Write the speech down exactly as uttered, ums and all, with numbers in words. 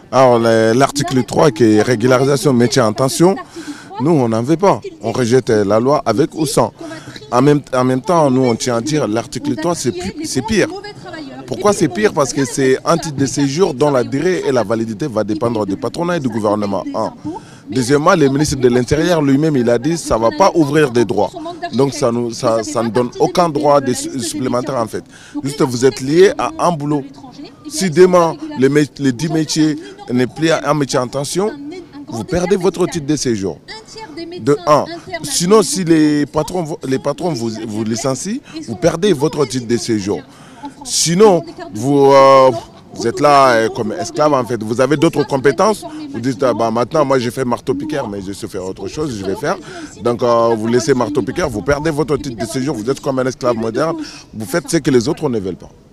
Alors l'article trois qui est régularisation métier en tension, nous on n'en veut pas. On rejette la loi avec ou sans. En même, en même temps, nous on tient à dire l'article trois c'est pire. Pourquoi c'est pire? Parce que c'est un titre de séjour dont la durée et la validité va dépendre du patronat et du gouvernement. Un. Deuxièmement, le ministre de l'Intérieur lui-même, il a dit que ça ne va pas ouvrir des droits. Donc ça, nous, ça, ça ne donne aucun droit de, supplémentaire en fait. Juste vous êtes lié à un boulot. Si demain, les, les dix métiers n'est plus un métier en tension, vous perdez votre titre de séjour. De un. Sinon, si les patrons, les patrons vous, vous licencient, vous perdez votre titre de séjour. Sinon, vous... Euh, Vous êtes là comme esclave en fait, vous avez d'autres compétences, vous dites ah, bah, maintenant moi j'ai fait marteau-piqueur mais je sais faire autre chose, je vais faire. Donc euh, vous laissez marteau-piqueur, vous perdez votre titre de séjour, vous êtes comme un esclave moderne, vous faites ce que les autres ne veulent pas.